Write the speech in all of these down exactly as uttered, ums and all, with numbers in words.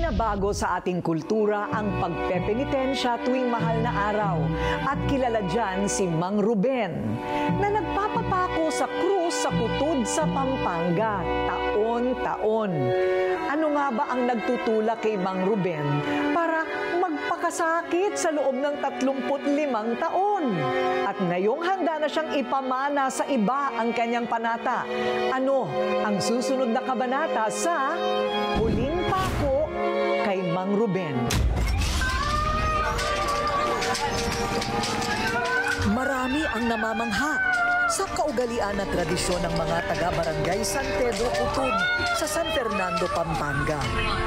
Ibinabago sa ating kultura ang pagpepenitensya tuwing mahal na araw. At kilala dyan si Mang Ruben na nagpapapako sa krus sa Kutud sa Pampanga taon-taon. Ano nga ba ang nagtutulak kay Mang Ruben para magpakasakit sa loob ng tatlumput limang taon? At ngayong handa na siyang ipamana sa iba ang kanyang panata. Ano ang susunod na kabanata sa Huling Pako kay Mang Ruben? Marami ang namamangha sa kaugalian at tradisyon ng mga taga-barangay San Pedro Kutud sa San Fernando, Pampanga.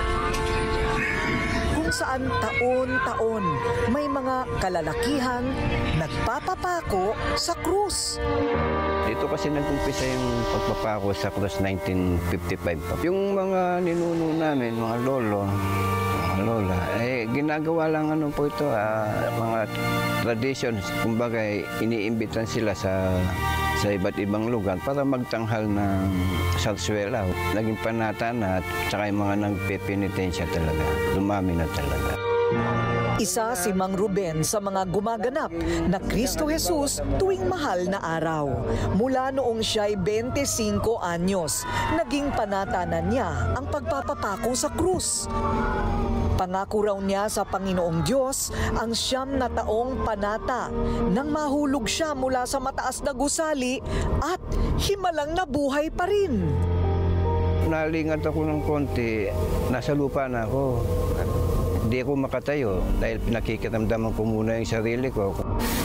Kung saan taon-taon may mga kalalakihan nagpapapako sa krus. Dito kasi nag-umpisa yung pagpapako sa krus nineteen fifty-five. Yung mga ninuno namin, mga lolo, mga lola, eh ginagawa lang ano po ito, ah, mga traditions. Kumbaga, iniimbitan sila sa sa iba't ibang lugar para magtanghal ng sarsuela. Naging panata na at saka yung mga nagpepenitensya talaga. Dumami na talaga. Isa si Mang Ruben sa mga gumaganap na Kristo Jesus tuwing mahal na araw. Mula noong siya'y twenty-five anyos, naging panata na niya ang pagpapapako sa krus. Pangako raw niya sa Panginoong Diyos ang siyam na taong panata nang mahulog siya mula sa mataas na gusali at himalang nabuhay pa rin. Nalingat ako ng konti, nasa lupa na ako. Hindi ako makatayo dahil pinakikiramdaman ko muna yung sarili ko.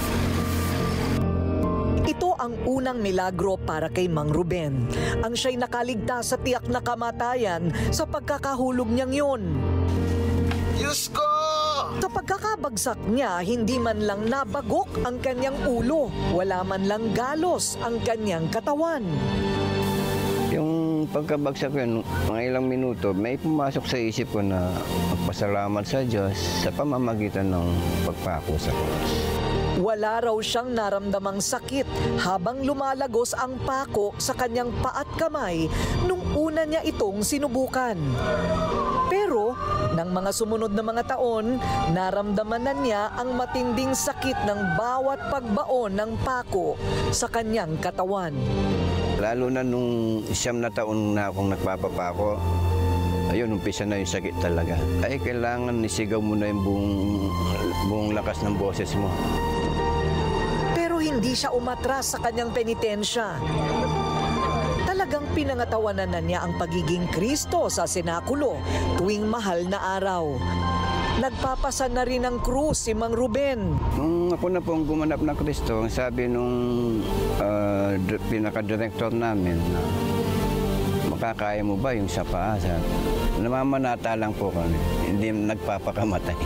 Ito ang unang milagro para kay Mang Ruben. Ang siya'y nakaligtas sa tiyak na kamatayan sa pagkakahulog niyang yun. Diyos ko! Sa pagkakabagsak niya, hindi man lang nabagok ang kanyang ulo. Wala man lang galos ang kanyang katawan. Yung pagkabagsak ko yun, mga ilang minuto, may pumasok sa isip ko na magpasalamat sa Diyos sa pamamagitan ng pagpako sa krus. Wala raw siyang naramdamang sakit habang lumalagos ang pako sa kanyang paa at kamay nung una niya itong sinubukan. Pero, ng mga sumunod na mga taon, naramdaman na niya ang matinding sakit ng bawat pagbaon ng pako sa kanyang katawan. Lalo na nung siyam na taon na akong nagpapapako, ayun, umpisa na yung sakit talaga. Ay, kailangan isigaw mo na yung buong, buong lakas ng boses mo. Pero hindi siya umatras sa kanyang penitensya. Talagang pinangatawanan na niya ang pagiging Kristo sa senakulo tuwing mahal na araw. Nagpapasan na rin ng krus si Mang Ruben. Nung ako na pong gumanap na Kristo, ang sabi nung uh, pinaka-director namin, uh, makakaya mo ba yung sa paa? Namamanata lang po kami, hindi nagpapakamatay.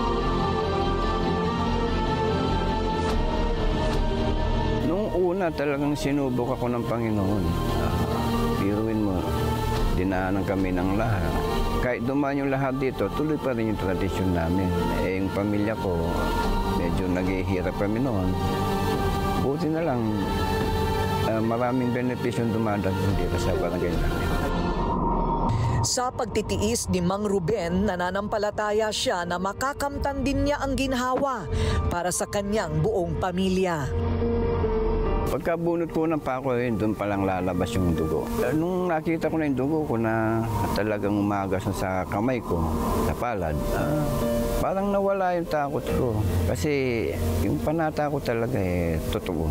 Nung una talagang sinubok ako ng Panginoon. Uh, biruin mo, dinaanan kami ng lahat. Kahit dumaan yung lahat dito, tuloy pa rin yung tradisyon namin. Eh, yung pamilya ko, medyo naghihirap kami noon. Buti na lang, uh, maraming benepisyon dumadating dito sa barangay namin. Sa pagtitiis ni Mang Ruben, nananampalataya siya na makakamtan din niya ang ginhawa para sa kanyang buong pamilya. Pagkabunot ko ng pako, yun, doon palang lalabas yung dugo. Nung nakita ko na yung dugo ko na talagang umagas na sa kamay ko, sa palad, uh, parang nawala yung takot ko. Kasi yung panata ko talaga eh, totoo.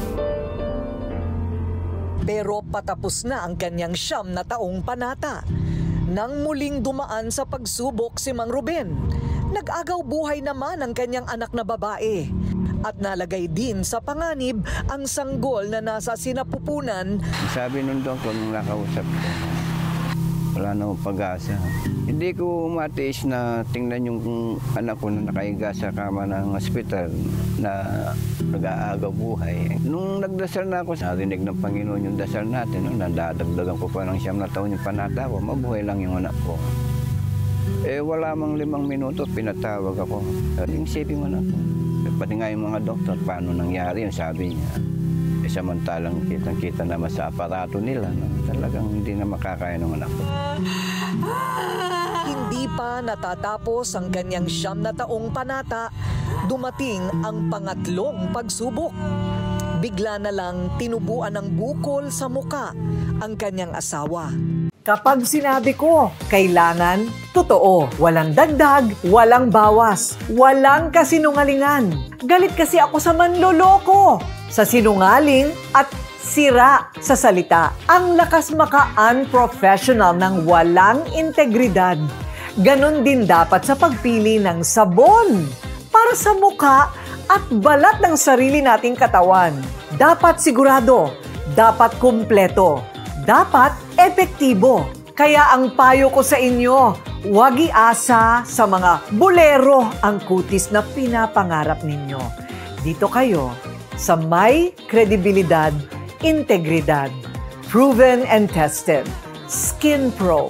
Pero patapos na ang kanyang siyam na taong panata. Nang muling dumaan sa pagsubok si Mang Ruben, nag-agaw buhay naman ang kanyang anak na babae. At nalagay din sa panganib ang sanggol na nasa sinapupunan. Sabi nung doktor nung nakausap ko, wala na akong pag-asa. Hindi ko matiis na tingnan yung anak ko na nakahiga sa kama ng ospital na nag-aagaw buhay. Nung nagdasal na ako, narinig ng Panginoon yung dasal natin, no? Nadadagdagan ko pa ng siyam na taon yung panata ko, mabuhay lang yung anak ko. Eh wala mang limang minuto, pinatawag ako. Yung isipin mo na ako. Pati nga yung mga doktor, paano nangyari yung sabi niya. E samantalang kitang-kita naman sa aparato nila, no? Talagang hindi na makakaya ng anak ko. Hindi pa natatapos ang kanyang siyam na taong panata, dumating ang pangatlong pagsubok. Bigla na lang tinubuan ng bukol sa muka ang kanyang asawa. Kapag sinabi ko, kailangan, totoo. Walang dagdag, walang bawas, walang kasinungalingan. Galit kasi ako sa manloloko, sa sinungaling at sira sa salita. Ang lakas maka-unprofessional ng walang integridad. Ganon din dapat sa pagpili ng sabon para sa mukha at balat ng sarili nating katawan. Dapat sigurado, dapat kumpleto, dapat epektibo. Kaya ang payo ko sa inyo, huwag iasa sa mga bolero ang kutis na pinapangarap ninyo. Dito kayo sa may kredibilidad, integridad, proven and tested. Skin Pro.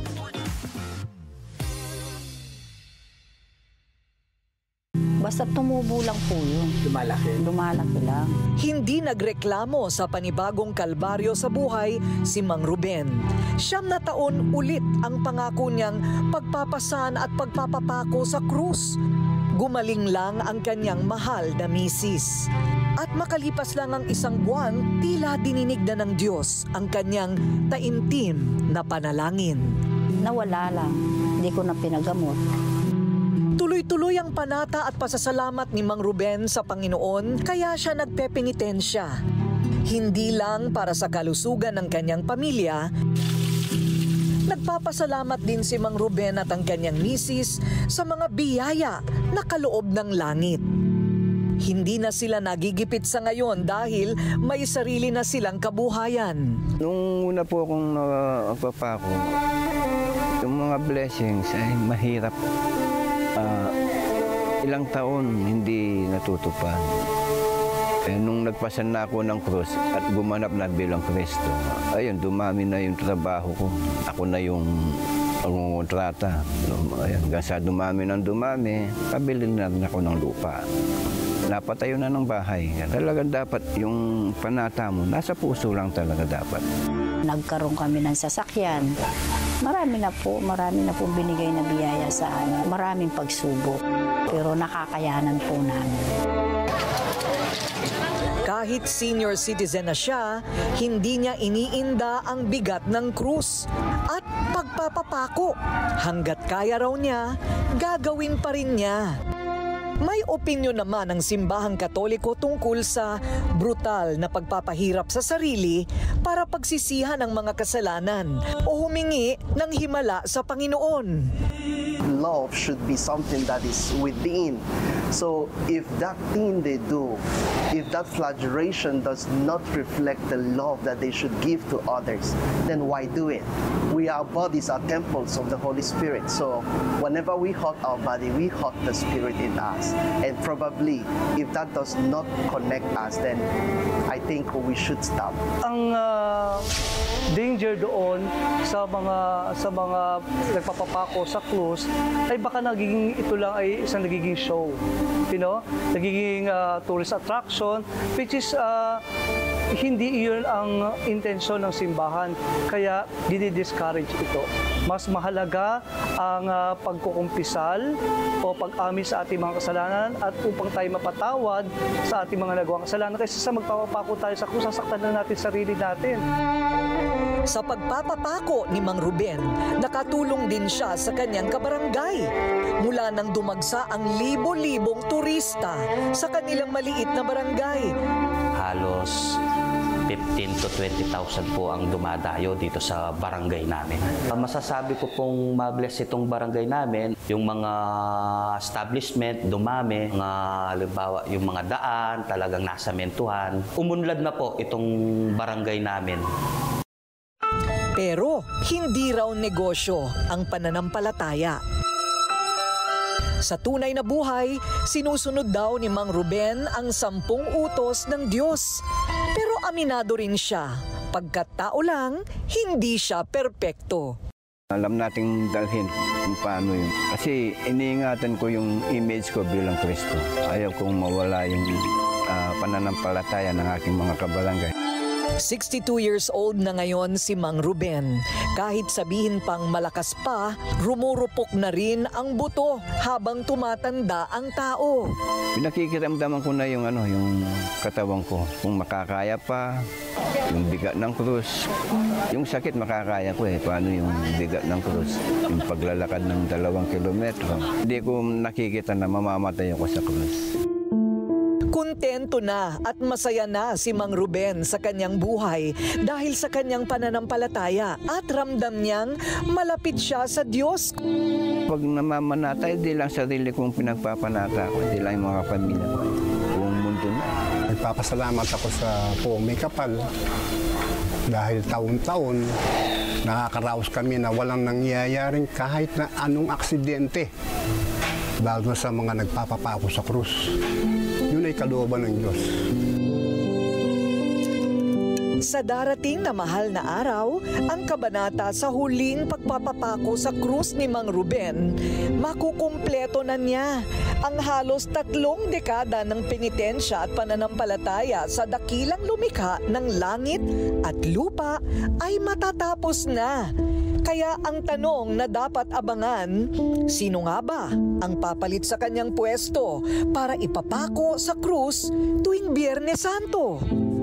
Basta tumubo lang po yun. Lumalaki. Lumalaki lang. Hindi nagreklamo sa panibagong kalbaryo sa buhay si Mang Ruben. Siyam na taon ulit ang pangako niyang pagpapasan at pagpapapako sa krus. Gumaling lang ang kanyang mahal na misis. At makalipas lang ang isang buwan, tila dininig na ng Diyos ang kanyang taimtim na panalangin. Nawala lang. Hindi ko na pinagamot. Tuloy-tuloy ang panata at pasasalamat ni Mang Ruben sa Panginoon, kaya siya nagpepenitensya. Hindi lang para sa kalusugan ng kanyang pamilya, nagpapasalamat din si Mang Ruben at ang kanyang misis sa mga biyaya na kaloob ng langit. Hindi na sila nagigipit sa ngayon dahil may sarili na silang kabuhayan. Nung una po akong nagpapako, yung mga blessings ay mahirap. Uh, ilang taon hindi natutupad. Eh, nung nagpasan na ako ng krus at gumanap na bilang Kristo, ayun, dumami na yung trabaho ko. Ako na yung pangungontrata. Ayun, hanggang sa dumami ng dumami, pabili na rin ako ng lupa. Napatayo na ng bahay. Talagang dapat yung panata mo, nasa puso lang talaga dapat. Nagkaroon kami ng sasakyan. Marami na po, marami na po binigay na biyaya sa amin. Maraming pagsubok, pero nakakayanan po namin. Kahit senior citizen na siya, hindi niya iniinda ang bigat ng krus at pagpapapako. Hanggat kaya raw niya, gagawin pa rin niya. May opinyon naman ang simbahang Katoliko tungkol sa brutal na pagpapahirap sa sarili para pagsisihan ang mga kasalanan o humingi ng himala sa Panginoon. Love should be something that is within. So if that thing they do, if that flagellation does not reflect the love that they should give to others, then why do it? We, our bodies are temples of the Holy Spirit. So whenever we hurt our body, we hurt the Spirit in us. And probably, if that does not connect us, then I think we should stop. Ang uh, danger doon sa mga sa mga nagpapapako sa krus ay baka nagiging ito lang ay isang nagiging show, you know, nagiging uh, tourist attraction, which is uh, hindi iyon ang intensyon ng simbahan, kaya didi-discourage ito. Mas mahalaga ang uh, pagkukumpisal o pag-amin sa ating mga kasalanan at upang tayo mapatawad sa ating mga nagawang kasalanan kaysa sa magpapapako tayo sa krus, sasaktan na natin sarili natin. Sa pagpapapako ni Mang Ruben, nakatulong din siya sa kanyang kabarangay. Mula nang dumagsa ang libo-libong turista sa kanilang maliit na barangay. Halos fifteen to twenty thousand po ang dumadayo dito sa barangay namin. Masasabi ko pong mabless itong barangay namin, yung mga establishment dumami, mga halimbawa yung mga daan talagang nasamentuhan. Umunlad na po itong barangay namin. Pero hindi raw negosyo ang pananampalataya. Sa tunay na buhay, sinusunod daw ni Mang Ruben ang sampung utos ng Diyos. Pero aminado rin siya, pagkatao lang, hindi siya perpekto. Alam nating dalhin kung paano yun. Kasi iniingatan ko yung image ko bilang Kristo. Ayaw kong mawala yung uh, pananampalataya ng aking mga kabarangay. sixty-two years old na ngayon si Mang Ruben. Kahit sabihin pang malakas pa, rumurupok na rin ang buto habang tumatanda ang tao. Pinakikiramdaman ko na yung ano, yung katawan ko. Kung makakaya pa, yung bigat ng krus. Yung sakit makakaya ko eh. Paano yung bigat ng krus? Yung paglalakad ng dalawang kilometro. Hindi ko nakikita na mamamatay ako sa krus. Kontento na at masaya na si Mang Ruben sa kanyang buhay dahil sa kanyang pananampalataya at ramdam niyang malapit siya sa Diyos. Pag namamanatay, di lang sarili kong pinagpapanata ko, di lang yung mga pamilya ko, buong mundo na. Nagpapasalamat ako sa Puong May Kapal dahil taon-taon nakakaraos kami na walang nangyayaring kahit na anong aksidente, lalo na sa mga nagpapapako sa krus. Yun ay kalooban ng Diyos. Sa darating na mahal na araw, ang kabanata sa huling pagpapapako sa krus ni Mang Ruben, makukumpleto na niya. Ang halos tatlong dekada ng penitensya at pananampalataya sa dakilang lumikha ng langit at lupa ay matatapos na. Kaya ang tanong na dapat abangan, sino nga ba ang papalit sa kanyang pwesto para ipapako sa krus tuwing Biyernes Santo?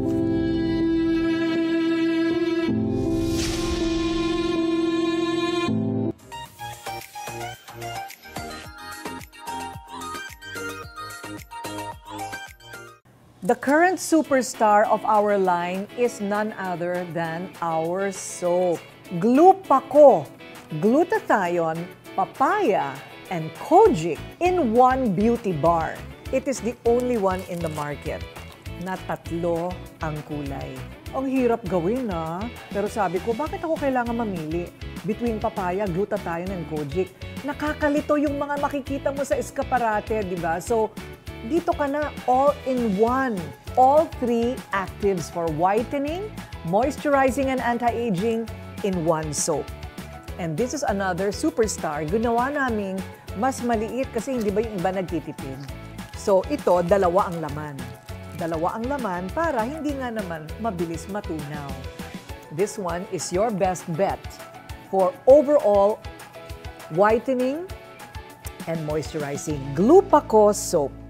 The current superstar of our line is none other than our soap. Glupaco, glutathione, papaya, and kojic in one beauty bar. It is the only one in the market na tatlo ang kulay. Ang hirap gawin na, pero sabi ko, bakit ako kailangan mamili between papaya, glutathione, and kojic? Nakakalito yung mga makikita mo sa eskaparate, di ba? So, dito ka na all in one. All three actives for whitening, moisturizing, and anti-aging in one soap. And this is another superstar. Ginawa naming mas maliit kasi hindi ba yung iba nagtitipid. So ito, dalawa ang laman. Dalawa ang laman para hindi nga naman mabilis matunaw. This one is your best bet for overall whitening and moisturizing. Glupaco Soap.